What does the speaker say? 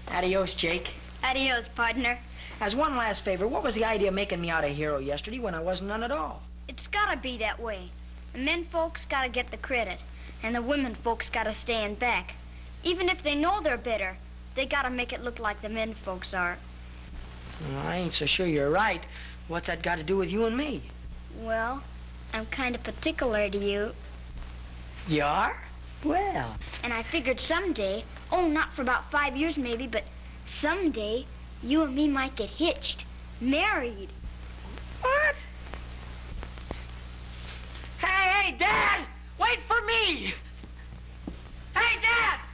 Adios, Jake. Adios, partner. As one last favor, what was the idea of making me out a hero yesterday when I wasn't none at all? It's gotta be that way. The men folks gotta get the credit, and the women folks gotta stay in back. Even if they know they're better, they gotta make it look like the men folks are. Well, I ain't so sure you're right. What's that got to do with you and me? Well, I'm kind of particular to you. You are? Well. And I figured someday, oh, not for about 5 years maybe, but someday, you and me might get hitched, married. What? Hey, Dad! Wait for me! Hey, Dad!